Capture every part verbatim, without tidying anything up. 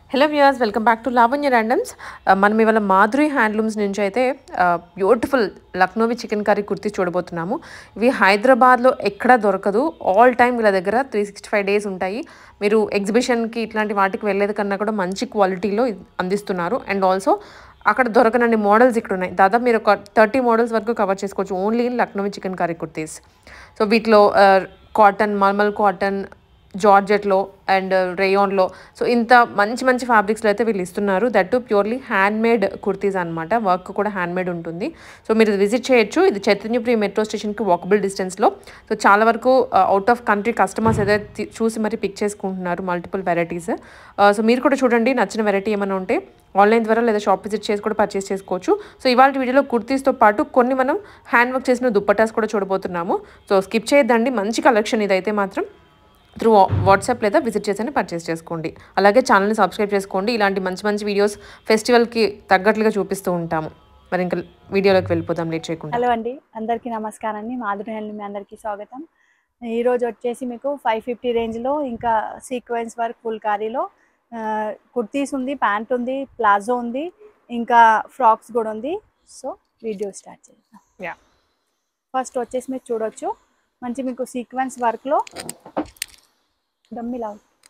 Hello viewers, welcome back to Lavanya randoms. మనం ఇవాళ Madhuri handlooms నుంచి అయితే బ్యూటిఫుల్ లక్నోవి చికెన్ కర్రీ కుర్తీ చూడబోతున్నాము. ఇవి హైదరాబాద్లో ఎక్కడా దొరకదు. ఆల్ టైమ్ వీళ్ళ దగ్గర త్రీ సిక్స్టీ ఫైవ్ డేస్ ఉంటాయి. మీరు ఎగ్జిబిషన్కి ఇట్లాంటి వాటికి వెళ్ళేది కన్నా కూడా మంచి క్వాలిటీలో అందిస్తున్నారు. అండ్ ఆల్సో అక్కడ దొరకనన్ని మోడల్స్ ఇక్కడ ఉన్నాయి. దాదాపు మీరు ఒక థర్టీ మోడల్స్ వరకు కవర్ చేసుకోవచ్చు only in Lucknowi chikankari kurtis. So వీటిలో కాటన్, మల్మల్ కాటన్, జార్జెట్లో అండ్ రేయాన్లో, సో ఇంత మంచి మంచి ఫ్యాబ్రిక్స్లో అయితే వీళ్ళు ఇస్తున్నారు. That to purely handmade kurtis అనమాట. వర్క్ కూడా హ్యాండ్మేడ్ ఉంటుంది. సో మీరు విజిట్ చేయొచ్చు. ఇది చైతన్యపురి మెట్రో స్టేషన్కి వాకబుల్ డిస్టెన్స్లో. సో చాలా వరకు అవుట్ ఆఫ్ కంట్రీ కస్టమర్స్ అయితే చూసి మరి పిక్ చేసుకుంటున్నారు మల్టిపుల్ వెరైటీస్. సో మీరు కూడా చూడండి, నచ్చిన వెరైటీ ఏమైనా ఉంటే ఆన్లైన్ ద్వారా లేదా షాప్ విజిట్ చేసి కూడా పర్చేస్ చేసుకోవచ్చు. సో ఇవాళ వీడియోలో కుర్తీస్తో పాటు కొన్ని మనం హ్యాండ్ వర్క్ చేసిన దుప్పటాస్ కూడా చూడబోతున్నాము. సో స్కిప్ చేయొద్దండి, మంచి కలెక్షన్ ఇదైతే మాత్రం. త్రూ వాట్సాప్ లేదా విజిట్ చేసి పర్చేస్ చేసుకోండి. అలాగే ఛానల్ని సబ్స్క్రైబ్ చేసుకోండి. ఇలాంటి మంచి మంచి వీడియోస్ ఫెస్టివల్కి తగ్గట్లుగా చూపిస్తూ ఉంటాము. మరి ఇంకా వీడియోలోకి వెళ్ళిపోదాం లేట్ చేయకుండా. హలో అండి, అందరికీ నమస్కారం అండి. మాధురి హ్యాండ్లూమ్ అందరికీ స్వాగతం. ఈరోజు వచ్చేసి మీకు ఫైవ్ ఫిఫ్టీ రేంజ్లో ఇంకా సీక్వెన్స్ వర్క్ ఫుల్ కారీలో కుర్తీస్ ఉంది, ప్యాంట్ ఉంది, ప్లాజో ఉంది, ఇంకా ఫ్రాక్స్ కూడా ఉంది. సో వీడియో స్టార్ట్ చేద్దాం. యా, ఫస్ట్ వచ్చేసి మీరు చూడొచ్చు, మంచి మీకు సీక్వెన్స్ వర్క్లో డమ్మిలా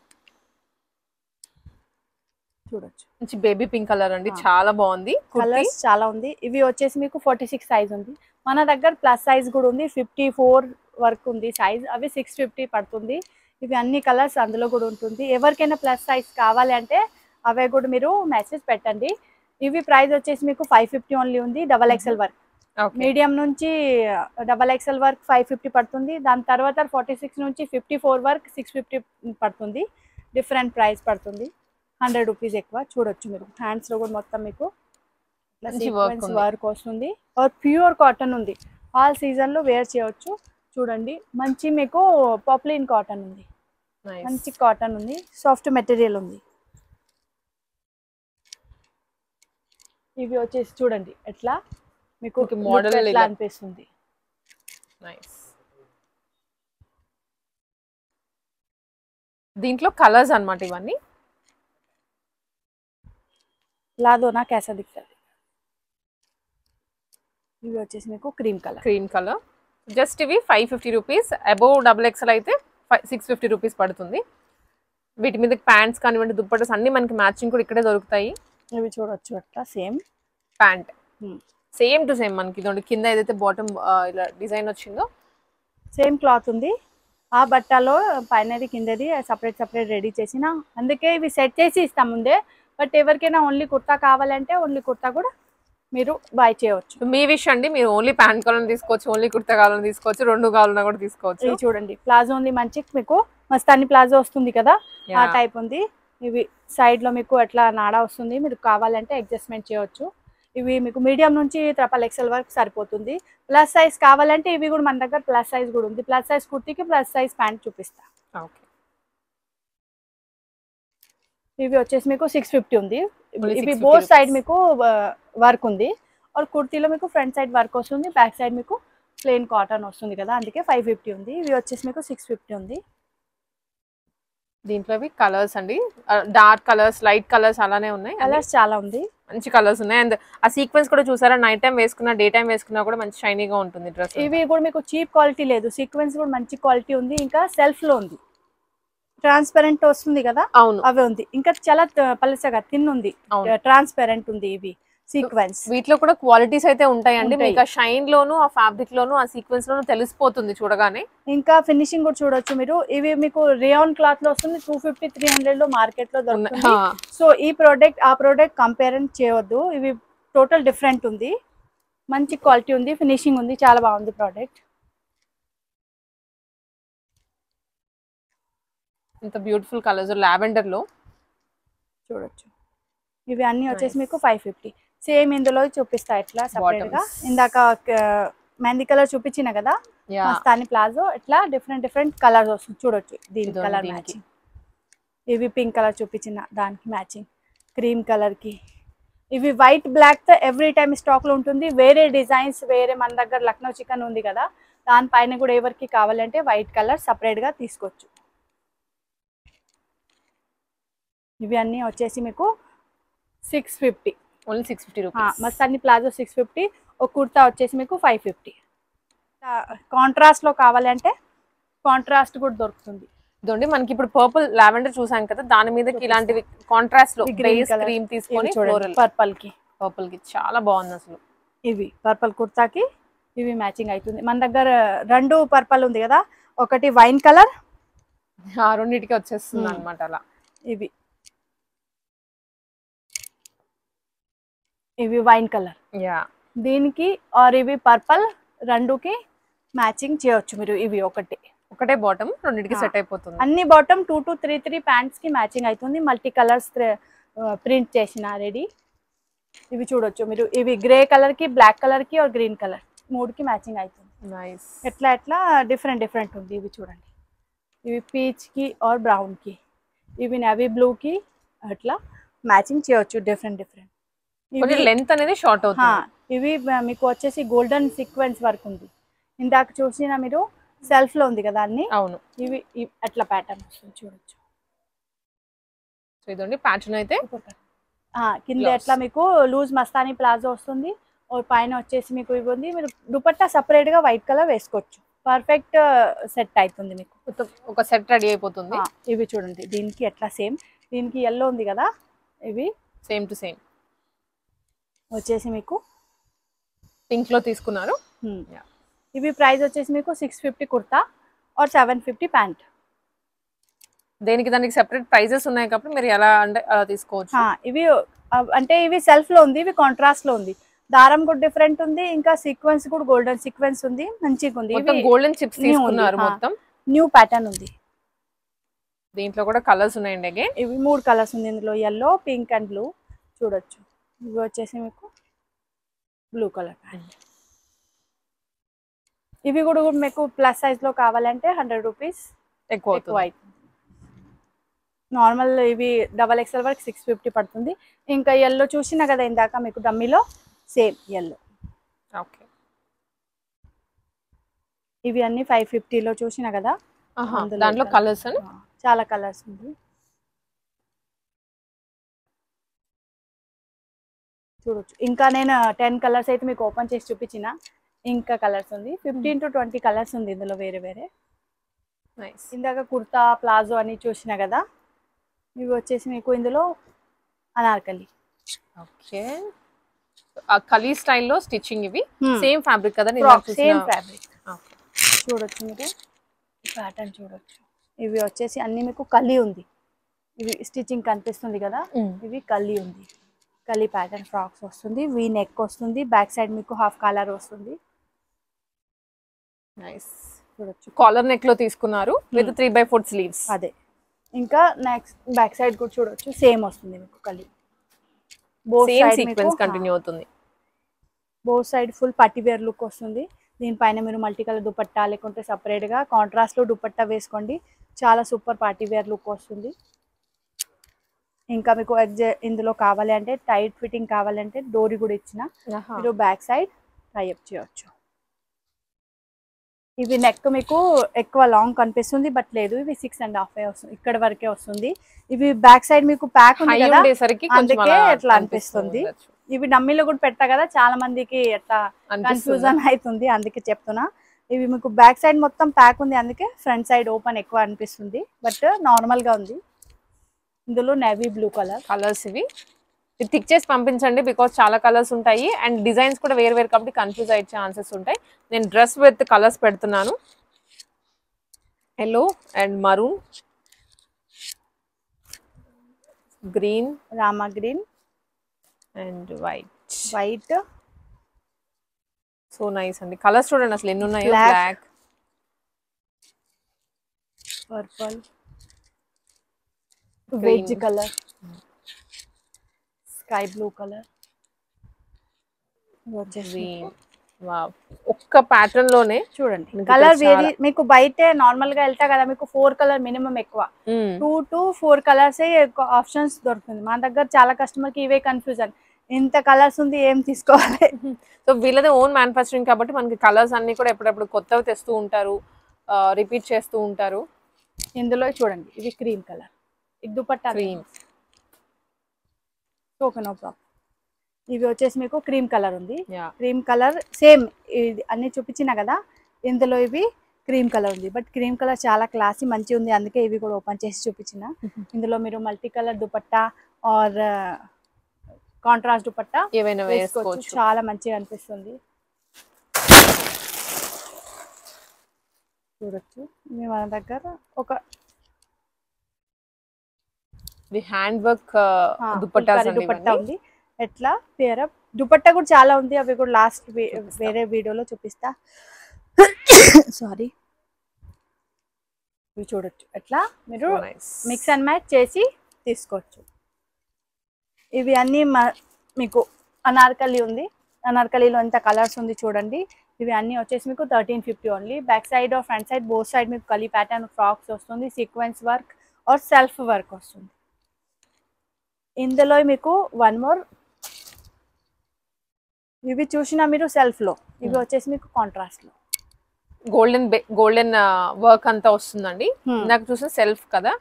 చూడొచ్చు. మంచి బేబీ పింక్ కలర్ అండి, చాలా బాగుంది. కలర్స్ చాలా ఉంది. ఇవి వచ్చేసి మీకు ఫార్టీ సిక్స్ సైజ్ ఉంది. మన దగ్గర ప్లస్ సైజ్ కూడా ఉంది, ఫిఫ్టీ ఫోర్ వరకు ఉంది సైజ్. అవి సిక్స్ ఫిఫ్టీ పడుతుంది. ఇవి అన్ని కలర్స్ అందులో కూడా ఉంటుంది. ఎవరికైనా ప్లస్ సైజ్ కావాలి అంటే అవే కూడా మీరు మెసేజ్ పెట్టండి. ఇవి ప్రైస్ వచ్చేసి మీకు ఫైవ్ ఫిఫ్టీ ఓన్లీ ఉంది. డబల్ ఎక్స్ఎల్ వర్క్, మీడియం నుంచి double XL work five fifty పడుతుంది. దాని తర్వాత ఫార్టీ సిక్స్ నుంచి fifty four work six fifty పడుతుంది. డిఫరెంట్ ప్రైస్ పడుతుంది, హండ్రెడ్ రూపీస్ ఎక్కువ. చూడొచ్చు మీరు హ్యాండ్స్లో కూడా మొత్తం మీకు సీక్వెన్స్ వర్క్ వస్తుంది. ఆర్ ప్యూర్ కాటన్ ఉంది, ఆల్ సీజన్లో వేర్ చేయవచ్చు. చూడండి, మంచి మీకు పాప్లిన్ కాటన్ ఉంది, మంచి కాటన్ ఉంది, సాఫ్ట్ మెటీరియల్ ఉంది. ఇవి వచ్చేసి చూడండి ఎట్లా మీకు మోడల్ ఎట్లా అనిపిస్తుంది. దీంట్లో కలర్స్ అన్నమాట ఇవన్నీ. లాదో నా कैसा दिखता है. ఇవి వచ్చేసి మీకు cream colour cream colour just ఇవి five fifty rupees. Above double XL అయితే సిక్స్ ఫిఫ్టీ రూపీస్ పడుతుంది. వీటి మీద ప్యాంట్స్ కానివ్వండి, దుప్పటాస్ అన్ని మనకి మ్యాచింగ్ కూడా ఇక్కడే దొరుకుతాయి. ఇవి చూడొచ్చు అట్లా same pant same to same మనకి ఇదండి. కింద ఏదైతే బాటమ్ ఇలా డిజైన్ వచ్చిందో సేమ్ క్లాత్ ఉంది. ఆ బట్టలో పైనది కిందది సపరేట్ సపరేట్ రెడీ చేసిన, అందుకే ఇవి సెట్ చేసి ఇస్తాం ముందే. బట్ ఎవరికైనా ఓన్లీ కుర్తా కావాలంటే ఓన్లీ కుర్తా కూడా మీరు బై చేయవచ్చు. మీ విష్ అండి, మీరు ఓన్లీ ప్యాంట్ కావాలని తీసుకోవచ్చు, ఓన్లీ కుర్తా కావాలని తీసుకోవచ్చు, రెండు కావాలన్నా కూడా తీసుకోవచ్చు. ఇవి చూడండి, ప్లాజో ఉంది మంచి మీకు మస్తాని ప్లాజో వస్తుంది కదా, ఆ టైప్ ఉంది. ఇవి సైడ్ లో మీకు ఎట్లా నాడా వస్తుంది, మీరు కావాలంటే అడ్జస్ట్మెంట్ చేయవచ్చు. ఇవి మీకు మీడియం నుంచి ట్రిపుల్ ఎక్స్ఎల్ వరకు సరిపోతుంది. ప్లస్ సైజ్ కావాలంటే ఇవి కూడా మన దగ్గర ప్లస్ సైజ్ కూడా ఉంది. ప్లస్ సైజ్ కుర్తీకి ప్లస్ సైజ్ ప్యాంట్ చూపిస్తా. ఓకే, ఇవి వచ్చేసి మీకు సిక్స్ ఫిఫ్టీ ఉంది. ఇవి బోత్ సైడ్ మీకు వర్క్ ఉంది. और కుర్తీలో మీకు ఫ్రంట్ సైడ్ వర్క్ వస్తుంది, బ్యాక్ సైడ్ మీకు ప్లెయిన్ కాటన్ వస్తుంది కదా, అందుకే ఫైవ్ ఫిఫ్టీ ఉంది. ఇవి వచ్చేసి మీకు సిక్స్ ఫిఫ్టీ ఉంది. దీంట్లో కలర్స్ అండి, డార్క్ కలర్స్, లైట్ కలర్స్ అలానే ఉన్నాయి. కలర్స్ చాలా ఉంది, మంచి కలర్స్ ఉన్నాయి. అండ్ ఆ సీక్వెన్స్ కూడా చూసారా, నైట్ టైం వేసుకున్నా డే టైం వేసుకున్నా కూడా మంచి షైనీగా ఉంటుంది డ్రెస్. ఇవి కూడా మీకు చీప్ క్వాలిటీ లేదు, సీక్వెన్స్ కూడా మంచి క్వాలిటీ ఉంది. ఇంకా సెల్ఫ్ లో ఉంది, ట్రాన్స్పరెంట్ వస్తుంది కదా, అవును అవే ఉంది. ఇంకా చాలా పలసగా తిన్ ఉంది, ట్రాన్స్పరెంట్ ఉంది. ఇవి సీక్వెన్స్ వీటిలో కూడా క్వాలిటీస్ అయితే ఉంటాయండి. మీకు ఆ షైన్ లోను, ఆ ఫ్యాబ్రిక్ లోను, ఆ సీక్వెన్స్ లోను తెలిసిపోతుంది చూడగానే. ఇంకా ఫినిషింగ్ కూడా చూడొచ్చు మీరు. ఇవి మీకు రియాన్ క్లాత్ లో వస్తుంది, టూ ఫిఫ్టీ త్రీ హండ్రెడ్ లో మార్కెట్ లో దొరుకుతుంది. సో ఈ ప్రోడక్ట్ ఆ ప్రోడక్ట్ కంపేర్ చేయొద్దు, ఇవి టోటల్ డిఫరెంట్ ఉంది. మంచి క్వాలిటీ ఉంది, ఫినిషింగ్ ఉంది, చాలా బాగుంది ప్రోడక్ట్. ఇంత బ్యూటిఫుల్ కలర్స్ లావెండర్ లో చూడొచ్చు. ఇవి అన్ని వచ్చేసి మీకు ఫైవ్ ఫిఫ్టీ. సేమ్ ఇందులో చూపిస్తా ఇట్లా సపరేట్ గా. ఇందాక మెహందీ కలర్ చూపించిన కదా, మస్తాని ప్లాజో, ఇట్లా డిఫరెంట్ డిఫరెంట్ కలర్స్ వస్తుంది. చూడొచ్చు దీని కలర్ మ్యాచింగ్. ఇవి పింక్ కలర్ చూపించిన దానికి మ్యాచింగ్ క్రీమ్ కలర్ కి. ఇవి వైట్ బ్లాక్ తో ఎవ్రీ టైమ్ స్టాక్ లో ఉంటుంది. వేరే డిజైన్స్ వేరే మన దగ్గర లక్నో చికెన్ ఉంది కదా, దానిపైన కూడా ఎవరికి కావాలంటే వైట్ కలర్ సపరేట్ గా తీసుకోవచ్చు. ఇవి అన్నీ వచ్చేసి మీకు six fifty only six fifty rupees. Mastani palazzo six fifty, ఒక కుర్తా వచ్చేసి మీకు ఫైవ్ ఫిఫ్టీ. కాంట్రాస్ట్లో కావాలంటే కాంట్రాస్ట్ కూడా దొరుకుతుంది. ఇదండి మనకి ఇప్పుడు పర్పుల్ లావెండర్ చూసాం కదా, దాని మీదకి ఇలాంటివి కాంట్రాస్ట్ లో బేస్ క్రీమ్ తీసుకొని ఫ్లోరల్ పర్పల్ కి పర్పుల్ కి చాలా బాగుంది అసలు. ఇవి పర్పల్ కుర్తాకి ఇవి మ్యాచింగ్ అవుతుంది. మన దగ్గర రెండు పర్పల్ ఉంది కదా, ఒకటి వైన్ కలర్, ఆ రెండింటికి వచ్చేస్తుంది అనమాట. అలా ఇవి ఇవి వైన్ కలర్, యా దీనికి ఆర్ ఇవి పర్పల్, రెండుకి మ్యాచింగ్ చేయొచ్చు మీరు. ఇవి ఒకటి ఒకటే బాటమ్ రెండింటికి సెట్ అయిపోతుంది. అన్ని bottom two to three three pants కి మ్యాచింగ్ అవుతుంది. మల్టీ కలర్స్ ప్రింట్ చేసిన రెడీ. ఇవి చూడొచ్చు మీరు, ఇవి గ్రే కలర్ కి, బ్లాక్ కలర్ కి ఆర్ గ్రీన్ కలర్ మూడుకి మ్యాచింగ్ అవుతుంది. నైస్. ఎట్లా ఎట్లా డిఫరెంట్ డిఫరెంట్ ఉంది. ఇవి చూడండి, ఇవి పీచ్ కి ఆర్ బ్రౌన్ కి, ఇవి నేవీ బ్లూ కి అట్లా మ్యాచింగ్ చేయొచ్చు డిఫరెంట్ డిఫరెంట్. లెంత్ అనేది షార్ట్ అవుతుంది. ఇవి మీకు వచ్చేసి గోల్డెన్ సీక్వెన్స్ వర్క్ ఉంది. ఇందాక చూసిన మీరు సెల్ఫ్ లో ఉంది కదా అన్ని, అవును. ఇవి అట్లా ప్యాటర్న్ వస్తుంది చూడొచ్చు. సో ఇదండి ప్యాటర్న్ అయితే కింద ఎట్లా మీకు లూజ్ మస్తానీ ప్లాజో వస్తుంది, పైన వచ్చేసి మీకు ఇవి ఉంది. మీరు దుపట్టా సపరేట్ గా వైట్ కలర్ వేసుకోవచ్చు. పర్ఫెక్ట్ సెట్ అవుతుంది మీకు, ఒక సెట్ రెడీ అయిపోతుంది. ఇవి చూడండి, దీనికి ఎట్లా సేమ్, దీనికి ఎల్లో ఉంది కదా, ఇవి సేమ్ టు సేమ్ వచ్చేసి మీకు పింక్ లో తీసుకున్నారు. ఇవి ప్రైస్ వచ్చేసి మీకు six fifty kurta or seven fifty pant. దేనికి దానికి సెపరేట్ ప్రైజెస్ ఉన్నాయి కాబట్టి మీరు ఎలా అంటే అలా తీసుకోవచ్చు. ఇవి అంటే ఇవి సెల్ఫ్ లో ఉంది, ఇవి కాంట్రాస్ట్ లో ఉంది. దారం కూడా డిఫరెంట్ ఉంది, ఇంకా సీక్వెన్స్ కూడా గోల్డెన్ సీక్వెన్స్ ఉంది, మంచిగా ఉంది. గోల్డెన్ చిప్స్ తీసుకున్నారు, మొత్తం న్యూ ప్యాటర్న్ ఉంది. దీంట్లో కూడా కలర్స్ ఉన్నాయండి. అగైన్ ఇవి మూడు కలర్స్ ఉంది ఇందులో, ఎల్లో, పింక్ అండ్ బ్లూ చూడొచ్చు. ఇవి వచ్చేసి మీకు బ్లూ కలర్ ప్యాంట్. ఇవి కూడా మీకు ప్లస్ సైజ్ లో కావాలంటే హండ్రెడ్ రూపీస్ ఎక్కువ ఎక్కువ అవుతుంది. నార్మల్ ఇవి డబల్ ఎక్స్ఎల్ వరకు సిక్స్ ఫిఫ్టీ పడుతుంది. ఇంకా ఎల్లో చూసినా కదా ఇందాక మీకు డమ్మీలో, సేమ్ ఎల్లో. ఓకే, ఇవి అన్ని ఫైవ్ ఫిఫ్టీలో చూసినా కదా, దాంట్లో కలర్స్ చాలా కలర్స్ ఉంది చూడొచ్చు. ఇంకా నేను టెన్ కలర్స్ అయితే మీకు ఓపెన్ చేసి చూపించిన, ఇంకా కలర్స్ ఉంది. ఫిఫ్టీన్ టు ట్వంటీ కలర్స్ ఉంది ఇందులో వేరే వేరే. ఇందాక కుర్తా ప్లాజో అని చూసినా కదా, ఇవి వచ్చేసి మీకు ఇందులో అనార్కలి. ఓకే, కలీ స్టైల్లో స్టిచ్చింగ్. ఇవి సేమ్ ఫ్యాబ్రిక్ కదా, సేమ్ ఫ్యాబ్రిక్ చూడొచ్చు మీరు, ప్యాటర్న్ చూడొచ్చు. ఇవి వచ్చేసి అన్ని మీకు కలీ ఉంది. ఇవి స్టిచ్చింగ్ కనిపిస్తుంది కదా, ఇవి కలీ ఉంది. కలీ ప్యాటర్న్ ఫ్రాక్స్ వస్తుంది, వీ నెక్ వస్తుంది, బ్యాక్ సైడ్ మీకు హాఫ్ కాలర్ వస్తుంది. నైస్ చూడొచ్చు. కాలర్ నెక్ లో తీసుకున్నారు with three by four sleeves. అదే, ఇంకా నెక్స్ట్ బ్యాక్ సైడ్ కూడా చూడొచ్చు, సేమ్ వస్తుంది మీకు kali. Both side sequence continue అవుతుంది. Both side full party wear look వస్తుంది. దీనిపైన మీరు మల్టీ కలర్ దుపట్టా లేకుంటే సపరేట్ గా కాంట్రాస్ట్ లో దుపట్టా వేసుకోండి, చాలా సూపర్ పార్టీ వేర్ లుక్ వస్తుంది. ఇంకా మీకు ఇందులో కావాలి అంటే టైట్ ఫిట్టింగ్ కావాలంటే డోరీ కూడా ఇచ్చిన మీరు బ్యాక్ సైడ్ టైఅప్ చేయొచ్చు. ఇవి నెక్ మీకు ఎక్కువ లాంగ్ కనిపిస్తుంది, బట్ లేదు, ఇవి సిక్స్ అండ్ హాఫ్ వస్తుంది, ఇక్కడ వరకే వస్తుంది. ఇవి బ్యాక్ సైడ్ మీకు ప్యాక్ ఉంది కదా, అందుకే ఎట్లా అనిపిస్తుంది. ఇవి డమ్మీలో కూడా పెట్టా కదా, చాలా మందికి ఎట్లా కన్ఫ్యూజన్ అవుతుంది, అందుకే చెప్తున్నా. ఇవి మీకు బ్యాక్ సైడ్ మొత్తం ప్యాక్ ఉంది, అందుకే ఫ్రంట్ సైడ్ ఓపెన్ ఎక్కువ అనిపిస్తుంది, బట్ నార్మల్ గా ఉంది. ఇందులో నేవీ బ్లూ కలర్ కలర్స్. ఇవి టిక్ చేసి పంపించండి, బికాస్ చాలా కలర్స్ ఉంటాయి అండ్ డిజైన్స్ కూడా వేరు వేరు కాబట్టి కన్ఫ్యూజ్ అయ్యే ఛాన్సెస్ ఉంటాయి. నేను డ్రెస్ విత్ కలర్స్ పెడుతున్నాను, yellow and maroon, green, Rama green and white. White so nice అండి. కలర్స్ చూడండి అసలు ఎన్ని ఉన్నాయో. Black, purple, beige colour, sky blue colour, ఒక్క ప్యాటర్న్ లోనే చూడండి కలర్ వేరీ. మీకు బయటే నార్మల్ గా వెళ్తా కదా, మీకు ఫోర్ కలర్ మినిమం ఎక్కువ, two to four colours options దొరుకుతుంది. మన దగ్గర చాలా కస్టమర్ కి ఇవే కన్ఫ్యూజన్, ఇంత కలర్స్ ఉంది ఏం తీసుకోవాలి. సో వీళ్ళది ఓన్ మ్యానుఫ్యాక్చరింగ్ కాబట్టి మనకి కలర్స్ అన్ని కూడా ఎప్పుడెప్పుడు కొత్తవి తెస్తూ ఉంటారు, రిపీట్ చేస్తూ ఉంటారు. ఇందులో చూడండి ఇవి క్రీమ్ కలర్, ఇది dupatta cream, okay no problem. ఇవి వచ్చేసి మీకు క్రీమ్ కలర్ ఉంది. యా క్రీమ్ కలర్ సేమ్ ఇది అన్ని చూపించిన కదా, ఇందులో ఇవి క్రీమ్ కలర్ ఉంది. బట్ క్రీమ్ కలర్ చాలా క్లాసీ మంచిగా ఉంది, అందుకే ఇవి కూడా ఓపెన్ చేసి చూపించిన. ఇందులో మీరు multi colour dupatta or contrast dupatta ఏవైనా వేసుకోవచ్చు, వేసుకోవచ్చు. చాలా మంచిగా అనిపిస్తుంది. చూడొచ్చు మీ మన దగ్గర ఒక హ్యాండ్ వర్క్ ఆ, దుపట్టాస్ ఫుల్కారీ అండి దుపట్టా ఇవన్నీ. ఉంది. ఎట్లా పేర దుపట్టా కూడా చాలా ఉంది, అవి కూడా లాస్ట్ చూపిస్తా. వేరే వీడియోలో చూపిస్తా. సారీ. ఇవి చూడొచ్చు ఎట్లా మీరు So nice. Mix and match చేసి తీసుకోవచ్చు. ఇవి అన్నీ మ- మీకు అనార్కలి ఉంది, అనార్కలిలో ఎంత కలర్స్ ఉంది చూడండి. ఇవి అన్నీ వచ్చేసి మీకు thirteen fifty only. Back side or front side both side మీకు కలీ ప్యాటర్న్ ఫ్రాక్స్ వస్తుంది, sequence work or self work వస్తుంది. ఇందులో మీకు వన్ మోర్, ఇవి చూసినా మీరు సెల్ఫ్ లో, ఇవి వచ్చేసి మీకు కాంట్రాస్ట్ లో గోల్డెన్ గోల్డెన్ వర్క్ అంతా వస్తుందండి. నాకు చూసిన సెల్ఫ్ కదా.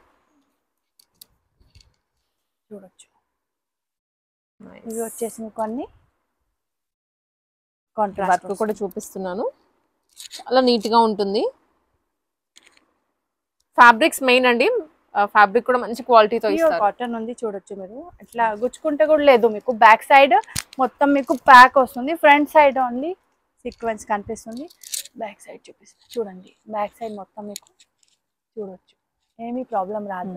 చూడొచ్చు. ఇవి వచ్చేసి మీకు అన్ని కాంట్రాస్ట్ వర్క్ కూడా చూపిస్తున్నాను, చాలా నీట్ గా ఉంటుంది. ఫ్యాబ్రిక్స్ మెయిన్ అండి, ఫ్యాబ్రిక్ కూడా మంచి క్వాలిటీతో ఇస్తారు. కాటన్ ఉంది చూడొచ్చు మీరు, ఇట్లా గుచ్చుకుంటే కూడా లేదు. మీకు బ్యాక్ సైడ్ మొత్తం మీకు ప్యాక్ వస్తుంది, ఫ్రంట్ సైడ్ ఓన్లీ సీక్వెన్స్ కనిపిస్తుంది. బ్యాక్ సైడ్ చూపిస్తుంది చూడండి, బ్యాక్ సైడ్ మొత్తం మీకు చూడొచ్చు, ఏమీ ప్రాబ్లం రాదు.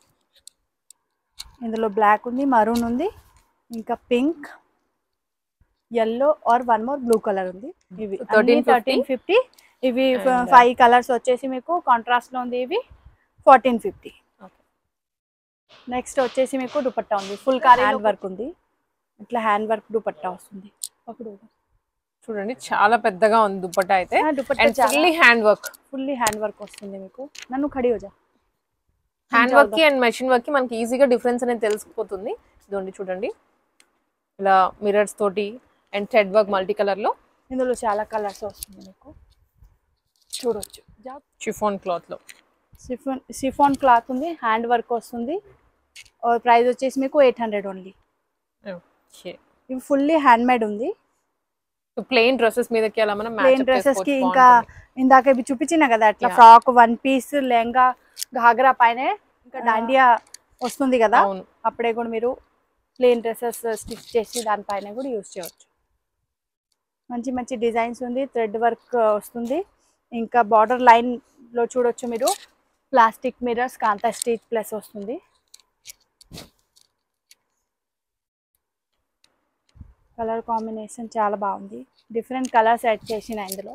ఇందులో బ్లాక్ ఉంది, మరూన్ ఉంది, ఇంకా pink, yellow or one more blue colour ఉంది. ఇవి థర్టీన్ ఫిఫ్టీ. ఇవి ఫైవ్ కలర్స్ వచ్చేసి మీకు కాంట్రాస్ట్ లో ఉంది, ఇవి ఫోర్టీన్ ఫిఫ్టీ. నెక్స్ట్ వచ్చేసి మీకు దుపట్టా ఉంది, ఫుల్ కారీ హ్యాండ్ వర్క్ ఉంది, ఇట్లా హ్యాండ్ వర్క్ దుపట్టా వస్తుంది. అప్పుడు చూడండి చాలా పెద్దగా ఉంది దుపట్టా అయితే, dupatta and fully hand work, fully hand work వస్తుంది మీకు. నన్ను ఖడి హోజా. హ్యాండ్ వర్క్ కి అండ్ మెషిన్ వర్క్ కి మనకి ఈజీగా డిఫరెన్స్ అనేది తెలిసిపోతుంది. ఇదిగోండి చూడండి, ఇలా మిరర్స్ తోటి and thread work multi colour లో. ఇందులో చాలా కలర్స్ వస్తుంది మీకు చూడొచ్చు. షిఫాన్ క్లాత్ లో సిఫాన్ సిఫాన్ క్లాత్ ఉంది, హ్యాండ్ వర్క్ వస్తుంది. ప్రైస్ వచ్చేసి మీకు ఎయిట్ హండ్రెడ్ ఓన్లీ. ఇవి ఫుల్లీ హ్యాండ్ మేడ్ ఉంది. ప్లెయిన్ డ్రెస్సెస్ మీదకి అలా మనం ప్లెయిన్ డ్రెస్సెస్ కి, ఇంకా ఇందాక ఇవి చూపించిన కదా అట్లా frock, one piece, lehenga, ghagra పైన ఇంకా డాండియా వస్తుంది కదా, అప్పుడే కూడా మీరు ప్లెయిన్ డ్రెస్సెస్ స్టిచ్ చేసి దానిపైన కూడా యూజ్ చేయవచ్చు. మంచి మంచి డిజైన్స్ ఉంది, థ్రెడ్ వర్క్ వస్తుంది. ఇంకా బార్డర్ లైన్ లో చూడొచ్చు మీరు, plastic mirrors, kantha stitch plus వస్తుంది. కలర్ కాంబినేషన్ చాలా బాగుంది, డిఫరెంట్ కలర్స్ యాడ్ చేసిన ఇందులో.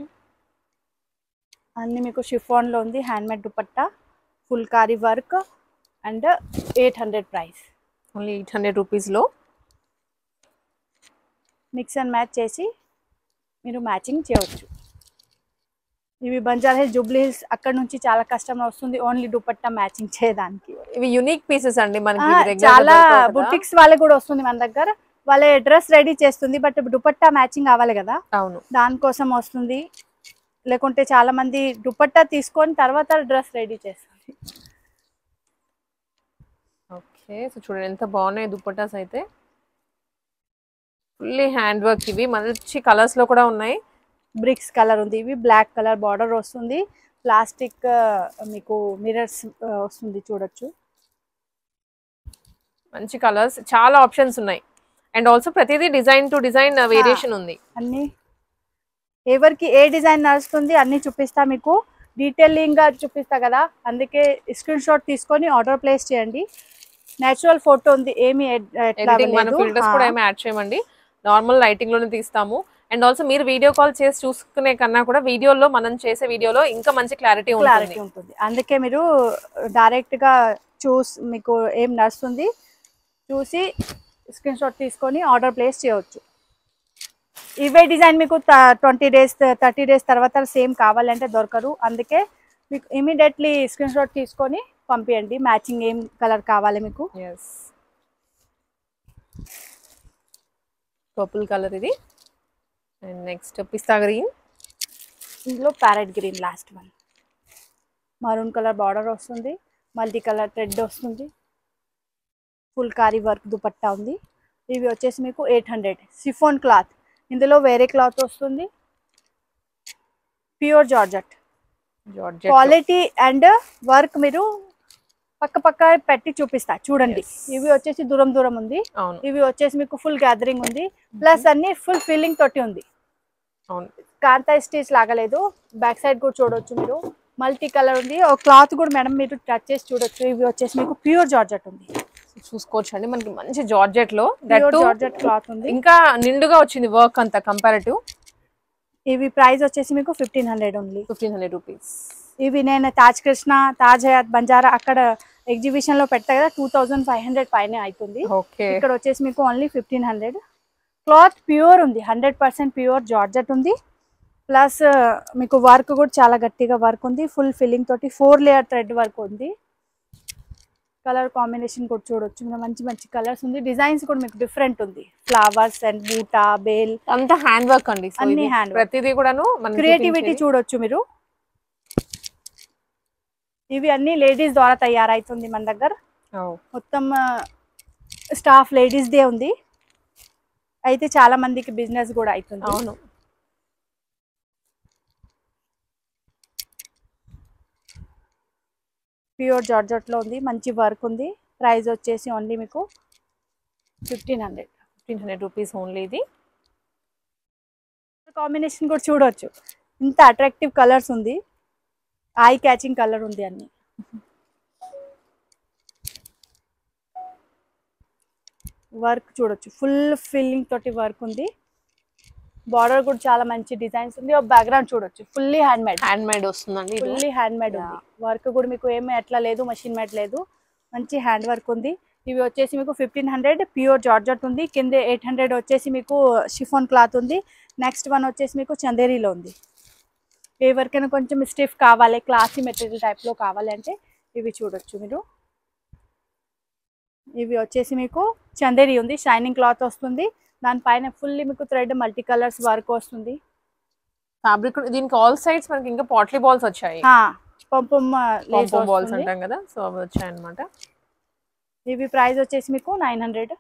అన్ని మీకు షిఫాన్ లో ఉంది, hand made dupatta, full Carey work, and eight hundred price only. Eight hundred rupees లో మిక్స్ అండ్ మ్యాచ్ చేసి మీరు మ్యాచింగ్ చేయవచ్చు. ఇవి బంజారా హిల్స్, జూబ్లీ హిల్స్ అక్కడ నుంచి చాలా కస్టమర్ వస్తుంది ఓన్లీ దుపట్టా మ్యాచింగ్ చేయడానికి. ఇవి యూనిక్ పీసెస్ అండి మనకి, చాలా బుటిక్స్ వాళ్ళకి కూడా వస్తుంది మన దగ్గర, వాళ్ళ డ్రెస్ రెడీ చేస్తుంది, బట్ దుపట్టా మ్యాచింగ్ కావాలి కదా, అవును, దానికోసం వస్తుంది. లేకుంటే చాలా మంది దుపట్టా తీసుకొని తర్వాత డ్రెస్ రెడీ చేస్తుంది. ఓకే, సో చూడండి ఎంత బాగున్నాయి దుపట్టాస్ అయితే, ఫుల్లీ హ్యాండ్ వర్క్. ఇవి మంచి కలర్స్ లో కూడా ఉన్నాయి. బ్రిక్స్ కలర్ ఉంది, ఇవి బ్లాక్ కలర్ బార్డర్ వస్తుంది, ప్లాస్టిక్ మీకు మిరర్స్ వస్తుంది చూడొచ్చు. మంచి కలర్స్, చాలా ఆప్షన్స్ ఉన్నాయి. అండ్ ఆల్సో ప్రతిదీ డిజైన్ టు డిజైన్ వేరియేషన్ ఉంది. అన్ని ఎవరికి ఏ డిజైన్ నడుస్తుంది అన్ని చూపిస్తా, మీకు డీటెయిలింగ్ గా చూపిస్తా కదా, అందుకే స్క్రీన్ షాట్ తీసుకొని ఆర్డర్ ప్లేస్ చేయండి. నేచురల్ ఫోటో ఉంది, ఏమి ఫిల్టర్స్ కూడా ఏమి యాడ్ చేయమండి, నార్మల్ లైటింగ్ లోనే తీస్తాము. అండ్ ఆల్సో మీరు వీడియో కాల్ చేసి చూసుకునే కన్నా కూడా వీడియోలో మనం చేసే వీడియోలో ఇంకా మంచి క్లారిటీ క్లారిటీ ఉంటుంది. అందుకే మీరు డైరెక్ట్ గా చూసి మీకు ఏం నడుస్తుంది చూసి స్క్రీన్ షాట్ తీసుకొని ఆర్డర్ ప్లేస్ చేయవచ్చు. ఇవే డిజైన్ మీకు ట్వంటీ డేస్ థర్టీ డేస్ తర్వాత సేమ్ కావాలంటే దొరకరు, అందుకే మీకు ఇమీడియట్లీ స్క్రీన్ షాట్ తీసుకొని పంపించండి, మ్యాచింగ్ ఏం కలర్ కావాలి మీకు. పర్పుల్ కలర్ ఇది, అండ్ నెక్స్ట్ పిస్తా గ్రీన్, ఇందులో parrot green last one, maroon colour border వస్తుంది, మల్టీ కలర్ థ్రెడ్ వస్తుంది. ఫుల్ కారీ వర్క్ దుపట్టా ఉంది. ఇవి వచ్చేసి మీకు ఎయిట్ హండ్రెడ్ సిఫోన్ క్లాత్. ఇందులో వేరే క్లాత్ వస్తుంది, pure georgette georgette quality and work మీరు పక్క పక్క పెట్టి చూపిస్తా చూడండి. ఇవి వచ్చేసి దూరం దూరం ఉంది. అవును ఇవి వచ్చేసి మీకు ఫుల్ గ్యాదరింగ్ ఉంది, ప్లస్ అన్ని ఫుల్ ఫీలింగ్ తోటి ఉంది. అవును కాంతా స్టిచ్ లాగలేదు. బ్యాక్ సైడ్ కూడా చూడొచ్చు మీరు, మల్టీ కలర్ ఉంది. ఒక క్లాత్ కూడా మేడం మీరు టచ్ చేసి చూడొచ్చు. ఇవి వచ్చేసి మీకు ప్యూర్ జార్జెట్ ఉంది, చూసుకోవచ్చు అండి. మనకి మంచి జార్జెట్ లో ప్యూర్ జార్జెట్ క్లాత్ ఉంది. ఇంకా నిండుగా వచ్చింది వర్క్ అంతా కంపారిటివ్. ఇవి ప్రైస్ వచ్చేసి మీకు fifteen hundred only, fifteen hundred rupees. ఇవి నేను తాజ్ కృష్ణ, తాజ్ హయాత్, బంజారా అక్కడ ఎగ్జిబిషన్ లో పెడతా కదా, టూ థౌజండ్ ఫైవ్ హండ్రెడ్ పైన అవుతుంది. ఓకే ఇక్కడ వచ్చేసి మీకు only fifteen hundred. Cloth pure ఉంది, హండ్రెడ్ పర్సెంట్ ప్యూర్ జార్జెట్ ఉంది. ప్లస్ మీకు వర్క్ కూడా చాలా గట్టిగా వర్క్ ఉంది, ఫుల్ ఫిల్లింగ్ తోటి ఫోర్ లేయర్ థ్రెడ్ వర్క్ ఉంది. కలర్ కాంబినేషన్ కూడా చూడొచ్చు, మంచి మంచి కలర్స్ ఉంది. డిజైన్స్ కూడా మీకు డిఫరెంట్ ఉంది, ఫ్లవర్స్ అండ్ బూటా, బేల్ అంతా హ్యాండ్ వర్క్ అండి. అన్ని హ్యాండ్ వర్క్, ప్రతిదీ కూడాను క్రియేటివిటీ చూడొచ్చు మీరు. ఇవి అన్ని లేడీస్ ద్వారా తయారైతుంది మన దగ్గర. మొత్తం స్టాఫ్ లేడీస్ దే ఉంది, అయితే చాలా మందికి బిజినెస్ కూడా అవుతుంది. అవును ప్యూర్ జార్జెట్ లో ఉంది, మంచి వర్క్ ఉంది. ప్రైస్ వచ్చేసి ఓన్లీ మీకు fifteen hundred fifteen hundred rupees only. ఇది కాంబినేషన్ కూడా చూడొచ్చు, ఇంత అట్రాక్టివ్ కలర్స్ ఉంది, ఐ క్యాచింగ్ కలర్ ఉంది. అన్ని వర్క్ చూడొచ్చు, ఫుల్ ఫిల్లింగ్ తోటి వర్క్ ఉంది. బార్డర్ కూడా చాలా మంచి డిజైన్స్ ఉంది. బ్యాక్గ్రౌండ్ చూడొచ్చు, fully hand made hand made వస్తుందండి. ఫుల్లీ హ్యాండ్ మేడ్ ఉంది. వర్క్ కూడా మీకు ఏమి ఎట్లా లేదు, మషిన్ మేడ్ లేదు, మంచి హ్యాండ్ వర్క్ ఉంది. ఇవి వచ్చేసి మీకు ఫిఫ్టీన్ హండ్రెడ్ ప్యూర్ జార్జెట్ ఉంది. కింద ఎయిట్ హండ్రెడ్ వచ్చేసి మీకు షిఫాన్ క్లాత్ ఉంది. నెక్స్ట్ వన్ వచ్చేసి మీకు చందేరీలో ఉంది. ఎవరికైనా కొంచెం స్టిఫ్ కావాలి, క్లాసీ మెటీరియల్ టైప్లో కావాలి అంటే ఇవి చూడొచ్చు మీరు. ఇవి వచ్చేసి మీకు చందేరి ఉంది, షైనింగ్ క్లాత్ వస్తుంది. దానిపైన ఫుల్లీ మీకు థ్రెడ్ మల్టీ కలర్స్ వర్క్ వస్తుంది. ఫ్యాబ్రిక్ దీనికి ఆల్ సైడ్స్ మనకి ఇంకా పాట్లీ బాల్స్ వచ్చాయి, పంపం బాల్స్ అంటాం కదా, సో అవి వచ్చాయి అన్నమాట. ఇవి ప్రైస్ వచ్చేసి మీకు nine hundred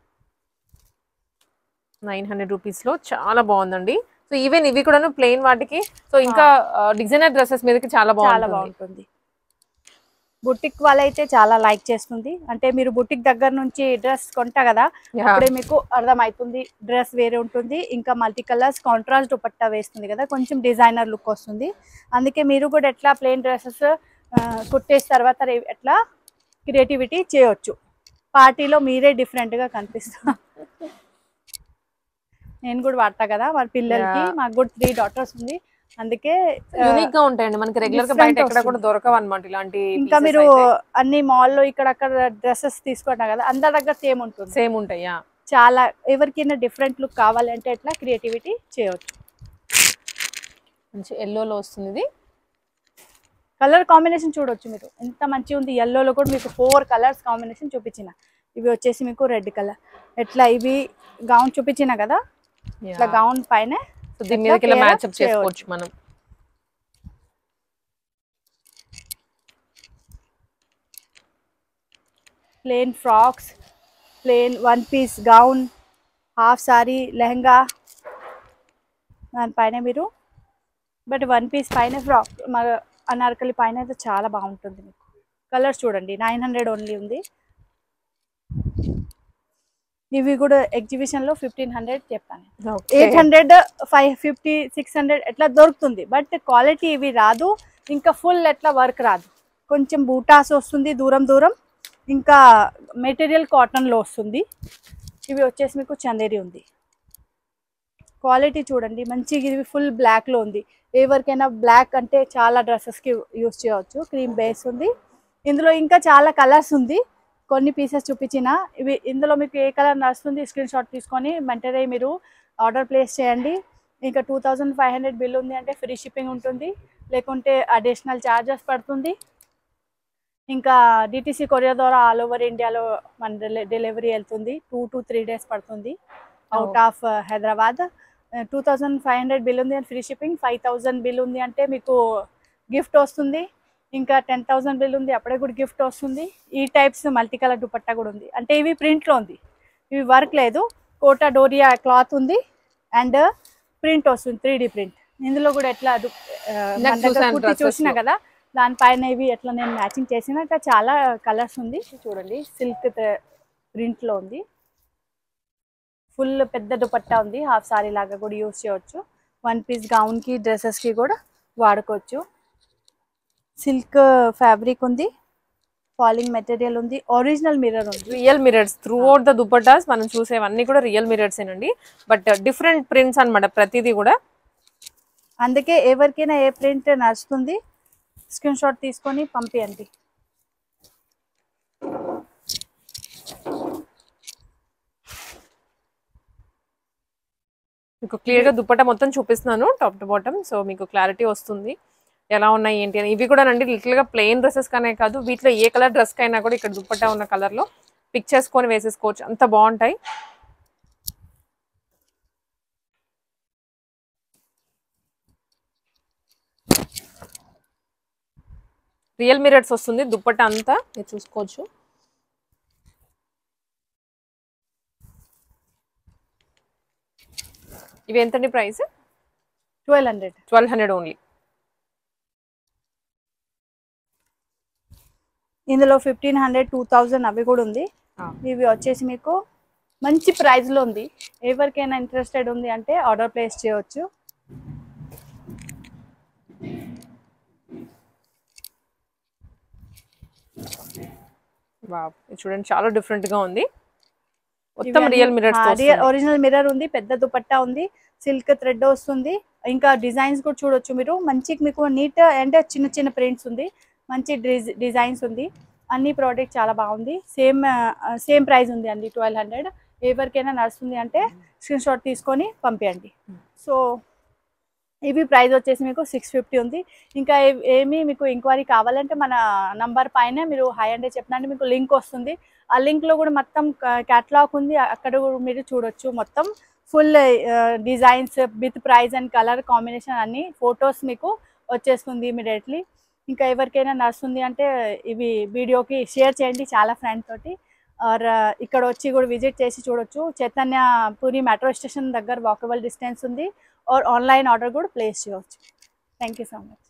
nine hundred rupees లో చాలా బాగుందండి. సో ఈవెన్ ఇవి కూడా ప్లెయిన్ వాటికి, సో ఇంకా డిజైనర్ డ్రెస్సెస్ మీదకి చాలా చాలా బాగుంటుంది. బుటిక్ వాళ్ళైతే చాలా లైక్ చేస్తుంది, అంటే మీరు బుటిక్ దగ్గర నుంచి డ్రెస్ కొంటా కదా, అప్పుడే మీకు అర్థమవుతుంది డ్రెస్ వేరే ఉంటుంది. ఇంకా మల్టీ కలర్స్ కాంట్రాస్ట్ దుపట్టా వేస్తుంది కదా, కొంచెం డిజైనర్ లుక్ వస్తుంది. అందుకే మీరు కూడా ఎట్లా ప్లెయిన్ డ్రెస్సెస్ కుట్టేసిన తర్వాత ఎట్లా క్రియేటివిటీ చేయొచ్చు, పార్టీలో మీరే డిఫరెంట్గా కనిపిస్తారు. నేను కూడా వాడతా కదా మా పిల్లలకి, మాకు కూడా త్రీ డాటర్స్ ఉంది, అందుకే యూనిక్ గా ఉంటాయండి. మనకి రెగ్యులర్ గా బయట ఎక్కడ కూడా దొరకవు అన్నమాట ఇలాంటి. ఇంకా మీరు అన్ని మాల్లో ఇక్కడ అక్కడ డ్రెస్సెస్ తీసుకుంటా కదా, అందరి దగ్గర సేమ్ ఉంటుంది, సేమ్ ఉంటాయా. చాలా ఎవరికైనా డిఫరెంట్ లుక్ కావాలంటే ఎట్లా క్రియేటివిటీ చేయవచ్చు. మంచి ఎల్లోలో వస్తుంది ఇది. కలర్ కాంబినేషన్ చూడొచ్చు మీరు, ఎంత మంచిగా ఉంది. ఎల్లోలో కూడా మీకు ఫోర్ కలర్స్ కాంబినేషన్ చూపించిన. ఇవి వచ్చేసి మీకు రెడ్ కలర్, ఎట్లా ఇవి గౌన్ చూపించిన కదా, ఇట్లా గౌన్ పైన దీని మీదకి ఇలా మ్యాచ్ అప్ చేసుకోవచ్చు మనం. Plain frocks, plain one piece gown, half sari, lehenga దానిపైన మీరు, బట్ వన్ పీస్ పైన ఫ్రాక్ అనార్కలి పైన అయితే చాలా బాగుంటుంది. మీకు కలర్స్ చూడండి, నైన్ హండ్రెడ్ ఓన్లీ ఉంది. ఇవి కూడా ఎగ్జిబిషన్ లో ఫిఫ్టీన్ హండ్రెడ్ చెప్పాను, eight hundred five fifty six hundred ఎట్లా దొరుకుతుంది, బట్ క్వాలిటీ ఇవి రాదు. ఇంకా ఫుల్ ఎట్లా వర్క్ రాదు, కొంచెం బూటాస్ వస్తుంది దూరం దూరం, ఇంకా మెటీరియల్ కాటన్లో వస్తుంది. ఇవి వచ్చేసి మీకు చందేరి ఉంది. క్వాలిటీ చూడండి మంచిగా, ఇవి ఫుల్ బ్లాక్లో ఉంది. ఎవరికైనా బ్లాక్ అంటే చాలా డ్రెస్సెస్కి యూస్ చేయవచ్చు. క్రీమ్ బేస్ ఉంది. ఇందులో ఇంకా చాలా కలర్స్ ఉంది, కొన్ని పీసెస్ చూపించిన. ఇవి ఇందులో మీకు ఏ కలర్ నడుస్తుంది స్క్రీన్ షాట్ తీసుకొని వెంటనే మీరు ఆర్డర్ ప్లేస్ చేయండి. ఇంకా two thousand five hundred bill ఉంది అంటే ఫ్రీ షిప్పింగ్ ఉంటుంది, లేకుంటే అడిషనల్ ఛార్జెస్ పడుతుంది. ఇంకా డిటిసి కొరియర్ ద్వారా ఆల్ ఓవర్ ఇండియాలో మన డెలివరీ వెళ్తుంది. టూ టు త్రీ డేస్ పడుతుంది out of Hyderabad. Two thousand five hundred bill ఉంది and free shipping. Five thousand bill ఉంది అంటే మీకు గిఫ్ట్ వస్తుంది. ఇంకా టెన్ థౌసండ్ బిల్ ఉంది, అప్పుడే కూడా గిఫ్ట్ వస్తుంది. ఈ టైప్స్ మల్టీ కలర్ దుపట్టా కూడా ఉంది. అంటే ఇవి ప్రింట్లో ఉంది, ఇవి వర్క్ లేదు. కోటా డోరియా క్లాత్ ఉంది అండ్ ప్రింట్ వస్తుంది, త్రీ డి ప్రింట్. ఇందులో కూడా ఎట్లా మన దగ్గర కుర్తి చూసినా కదా, దానిపైన ఇవి ఎట్లా నేను మ్యాచింగ్ చేసిన చాలా కలర్స్ ఉంది. చూడండి సిల్క్ ప్రింట్లో ఉంది, ఫుల్ పెద్ద దుపట్టా ఉంది. హాఫ్ సారీ లాగా కూడా యూస్ చేయవచ్చు, వన్ పీస్ గౌన్కి డ్రెస్సెస్కి కూడా వాడుకోవచ్చు. సిల్క్ ఫ్యాబ్రిక్ ఉంది, ఫాలింగ్ మెటీరియల్ ఉంది, ఒరిజినల్ మిర్రర్ ఉంది. Real mirrors throughout the dupattas మనం చూసేవన్నీ కూడా రియల్ మిర్రర్స్ ఏనండి, బట్ డిఫరెంట్ ప్రింట్స్ అనమాట ప్రతిదీ కూడా. అందుకే ఎవరికైనా ఏ ప్రింట్ నచ్చుతుంది స్క్రీన్ షాట్ తీసుకొని పంపియండి. మీకు క్లియర్గా దుపట్టా మొత్తం చూపిస్తున్నాను టాప్ టు బాటమ్, సో మీకు క్లారిటీ వస్తుంది ఎలా ఉన్నాయి ఏంటి అని. ఇవి కూడా అండి లిటిల్గా ప్లెయిన్ డ్రెస్సెస్ కానే కాదు, వీటిలో ఏ కలర్ డ్రెస్ కైనా కూడా ఇక్కడ దుపట్టా ఉన్న కలర్లో పిక్ చేసుకొని వేసేసుకోవచ్చు, అంత బాగుంటాయి. రియల్ మిర్రర్స్ వస్తుంది దుపట్టా అంతా, మీరు చూసుకోవచ్చు. ఇవి ఎంతండి price? Twelve hundred twelve hundred only. ఇందులో ఫిఫ్టీన్ హండ్రెడ్ టూ థౌజండ్ అవి కూడా ఉంది. ఇవి వచ్చేసి మీకు మంచి ప్రైస్లో ఉంది. ఎవరికైనా ఇంట్రెస్టెడ్ ఉంది అంటే ఆర్డర్ ప్లేస్ చేయవచ్చు. వావ్, చూడండి చాలా డిఫరెంట్ గా ఉంది, మొత్తం రియల్ మిర్రర్స్ తో వస్తుంది. ఒరిజినల్ మిర్రర్ ఉంది, పెద్ద దుపట్టా ఉంది, సిల్క్ థ్రెడ్ వస్తుంది. ఇంకా డిజైన్స్ కూడా చూడొచ్చు మీరు, మంచి మీకు నీట్ అంటే చిన్న చిన్న ప్రింట్స్ ఉంది, మంచి డిజైన్స్ ఉంది. అన్ని ప్రోడక్ట్ చాలా బాగుంది. సేమ్ సేమ్ ప్రైస్ ఉంది అండి, ట్వెల్వ్ హండ్రెడ్. ఎవరికైనా నడుస్తుంది అంటే స్క్రీన్ షాట్ తీసుకొని పంపించండి. సో ఇవి ప్రైస్ వచ్చేసి మీకు సిక్స్ ఫిఫ్టీ ఉంది. ఇంకా ఏమి మీకు ఎంక్వైరీ కావాలంటే మన నంబర్ పైన మీరు హై అంటే చెప్పినంటే మీకు లింక్ వస్తుంది. ఆ లింక్లో కూడా మొత్తం క్యాటలాగ్ ఉంది, అక్కడ కూడా మీరు చూడొచ్చు. మొత్తం full designs with price and colour combination అన్ని ఫొటోస్ మీకు వచ్చేస్తుంది ఇమీడియట్లీ. ఇంకా ఎవరికైనా నడుస్తుంది అంటే ఇవి వీడియోకి షేర్ చేయండి చాలా ఫ్రెండ్ తోటి. ఆర్ ఇక్కడ వచ్చి కూడా విజిట్ చేసి చూడొచ్చు. చైతన్య పూరి మెట్రో స్టేషన్ దగ్గర వాకబుల్ డిస్టెన్స్ ఉంది. और ऑनलाइन ऑर्डर కూడా ప్లేస్ చేయవచ్చు. Thank you so much.